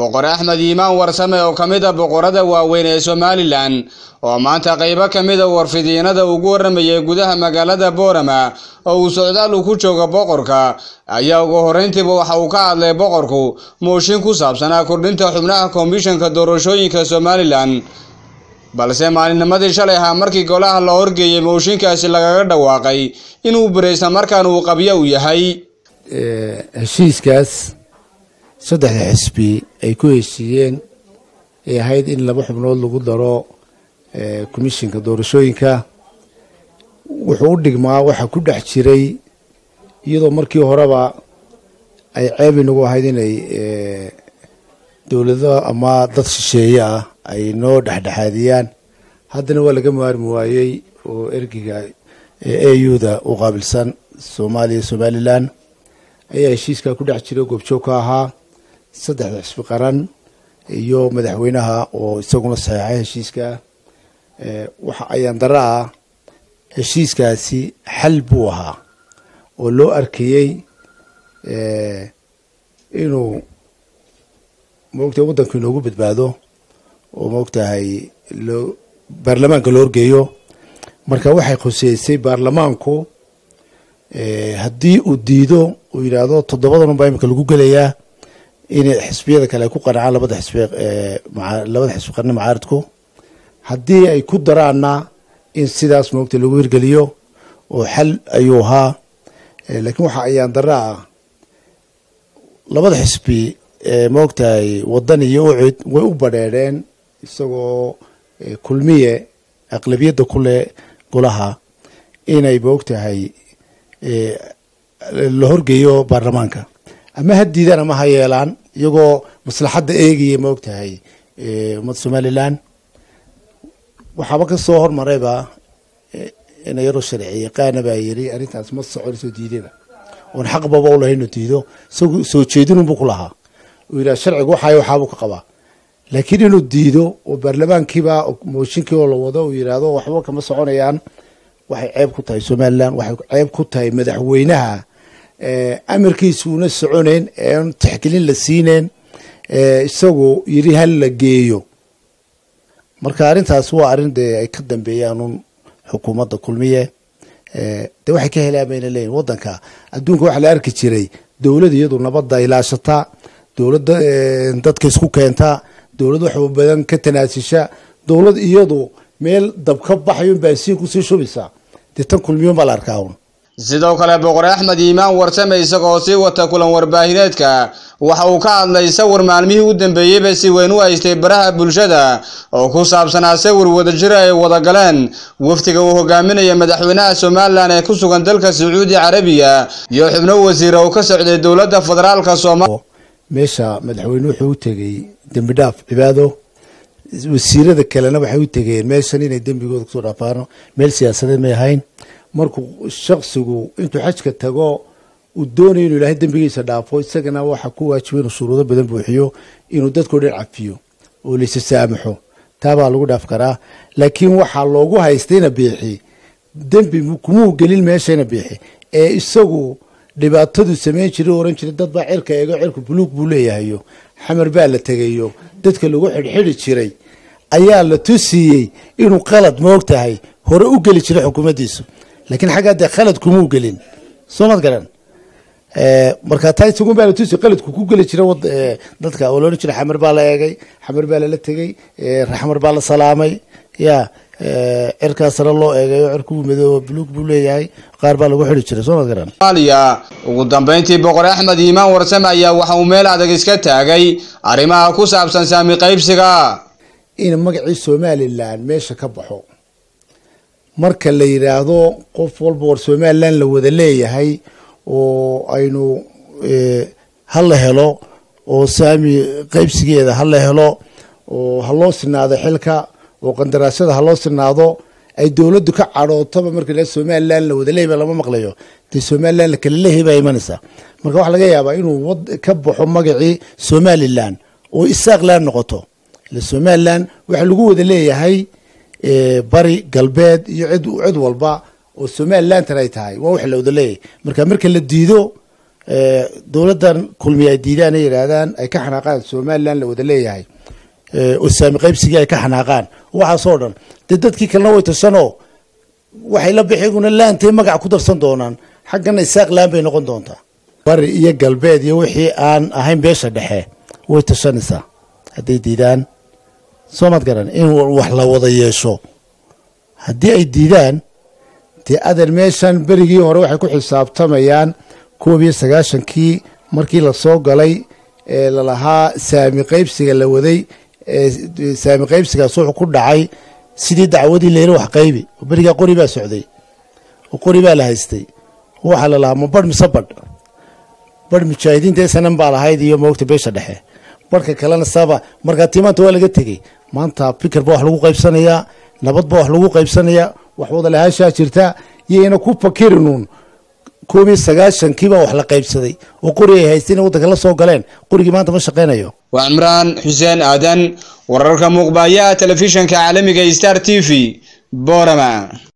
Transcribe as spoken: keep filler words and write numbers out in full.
boqor Axmed Iimaan Warsame oo kamid ah boqorada waaweyn ee Somaliland oo maanta qaybo kamid ah warfidiinada ugu waramayay gudaha magaalada Boorama oo uu socdaal ku jooga boqorka ayaa ugu horeyntiiba waxa uu ka hadlay boqorku mooshin ku saabsan kordhinta xubnaha komishanka doorashooyinka Somaliland balse maalinnimadii shalay ahaa markii golaha la horgeeyay mooshinkaasi lagaga dhawaaqay inuu bareysan markaan uu qabyo u yahay heshiiskaas saddexda xisbi ay ku heshiiyeen ee ahayd in laba xubnood lagu daro komishanka doorashooyinka wuxuu u dhigmaa waxa ku dhex jiray iyadoo markii horeba ay ceeb inagu ahayd inay dowlado ama dad shisheeye ah ay noo dhexdhexaadiyaan haddana waa laga maarmi waayey oo ergiga A U da u qaabilsan Soomaaliya Somaliland ayaa heshiiska ku dhex jiray goobjoog ka ahaa saddexda xisbi qaran iyo madaxweynaha oo isaguna saxeexay heshiiska waxa ayaan daraa heshiiskaasi xal buu ahaa oo loo arkayay inuu moogtahay waddanku inoogu badbaado oo moogtahay loo baarlamaanka loo horgeeyo marka waxay khuseysay baarlamaanku haddii uu diido uu yidhaahdo toddobadan baa imika lagu gelayaa in xisbiyada kale ay ku qanacaan labada xisbi labada xisbi qarni macaaridku haddii ay ku daraana in sidaas moogta lagu hirgeliyo oo xal ayuu ahaa laakiin waxa ayaan daraa labada xisbi moogtahay waddan iyo ucid way u badheedheen isagoo kulmiye aqlabiyadda ku leh golaha inay moogtahay la horgeeyo baarlamaanka ama ha diidaan ama ha yeelaan iyagoo maslaxadda eegaya moogtahay ummadda Somaliland waxaaba ka soo hormarayba in yaro sharci yaqaan baa yiri arrintaas ma soconayso diidada oo xaqbaba u lahayn diido soo jeedinuu buu ku lahaa oo ila sharcigu waxa waxa uu ka qabaa laakiin inuu diido oo baarlamaankiiba mooshinkii oo la wado uu yiraahdo waxba kama soconayaan waxay ceeb ku tahay Somaliland waxay ceeb ku tahay madaxweynaha ee amarkiisuna soconeen ee tixgelin la siineen ee isagu yiri hal la geeyo marka arrintaas waa arrin ay ka dambeeyaan xukuumadda kulmiye ee de waxay ka helaamayna leeyahay waddanka adduunka waxa la arki jiray dawladda iyadu nabadda ilaashata dawladda dadka isku keenta dawladda wax badan ka tanaasisha dawlad iyadu meel dab ka baxayo baasiin ku sii shubisa tan kulmiyo ma la arkaa sidoo kale boqor Axmed Iimaan Warsame isagoo si wata kulan warbaahineedka waxa uu ka hadlay sawir maalmihii u dambeeyay si weyn u haystay baraha bulshada oo ku saabsan sawir wada jira ay wada galeen waftiga uu hogaaminaya madaxweynaha Somaliland ee ku sugan dalka Sacuudi Carabiya iyo xubno wasiir oo ka socday dawladda federaalka Soomaaliya meesha madaxweynuhu wuxuu tagay dambi dhaaf cibaado wasiirada kalena waxay u tageen meeshan inay dambigooda soo dhaafaano meel siyaasadeed ma ahayn markuu shakhsigu intuu xajka tago uu doonayo inuu ilaahay dambigiisa dhaafo isagana waxa ku waajibay shuruudo badan buuxiyo inuu dadku dhan cafiyo oo la saamaxo taaba lagu dhaaf karaa laakiin waxa loogu haystayna biixi dambi kuma gelin meeshana biixi ee isagu dhibaatadu sameyn jiray oran jiray dad baa cirka eego cirku buluug buu leeyahay xamar baa la tagayo dadka lagu xidhxidhi jiray ayaa la tusiyay inuu qalad moogtahay hore u gali jiray xukuumaddiisu laakiin xagga qalad kuma u galin Soomad garan ee marka taay sugu baa la tusiyay qaladku ku gali jiray dadka oo loo jiray xamar baa la eegay xamar baa la tagay raxmar baa la salaamay ya cirka sare loo eegayo cirku madoow buluug buu leeyahay qaar baa lagu xidhi jiray Soomad garan Soomaaliya ugu dambeyntii boqor Axmed Iimaan Warsame ayaa waxa uu meel adag iska taagay arrimaha ku saabsan saami qaybsiga in magacii Somaliland meesha ka baxo marka la yiraahdo qof walba war Somaliland la wada leeyahay oo aynu hal la helo oo saami qaybsigeeda hal la helo oo haloo sinaado xilka oo qandaraashada haloo sinaado ay dawladdu ka cadhootaba marka la Somaliland la wada leeyahay lama maqlayo tii Somaliland la kala leeyahay imanaysa marka waxa laga yaabaa inuu wad ka baxo magacii Somaliland oo isaaqlaan noqoto la Somaliland waxa lagu wada leeyahay ee bari galbeed iyo cid cid walba oo Somaliland ay tahay waa wax la wada leeyahay marka marka la diido dowladdan kulmiye ay diidaan ay yiraahdaan ay ka xanaaqaan Somaliland la wada leeyahay oo saami qaybsiga ay ka xanaaqaan waxa soo dhan dadkii kalena way tashanoo waxay la bixiguna laantay magac ku darsan doonaan xaggana isaaq laan bay noqon doontaa bari iyo galbeed iyo wixii aan ahayn beesha dhexe way tashanaysaa haday diidaan soomad garan in wax la wada yeesho haddii ay diidaan tii adan meeshan berigii hore waxay ku xisaabtamayaan koob iyo sagaashankii markii la soo galay ee la lahaa saami qaybsiga la waday ee saami qaybsigaas wuxuu ku dhacay sidii dacwadii leeyahay wax qaybi beriga qori baa socday oo qori baa la haystay waxa la lahaa ma bar misabad bar mujaahidiinta sanan baa lahayd iyo moogta beesha dhexe barka kalena saba marka timaanta waa laga tagay maanta fikir baa wax lagu qaybsanayaa nabad baa wax lagu qaybsanayaa wax wada lahaasha jirta yeena ku fakirinuun koob iyo sagaashankii baa wax la qaybsaday oo qori ay haysteen waddanka la soo galeen qorigii maanta ma shaqeynayo waa Imraan Xuseen Aadan wararka muuqbaaya telefishinka caalamiga Star T V Boorama.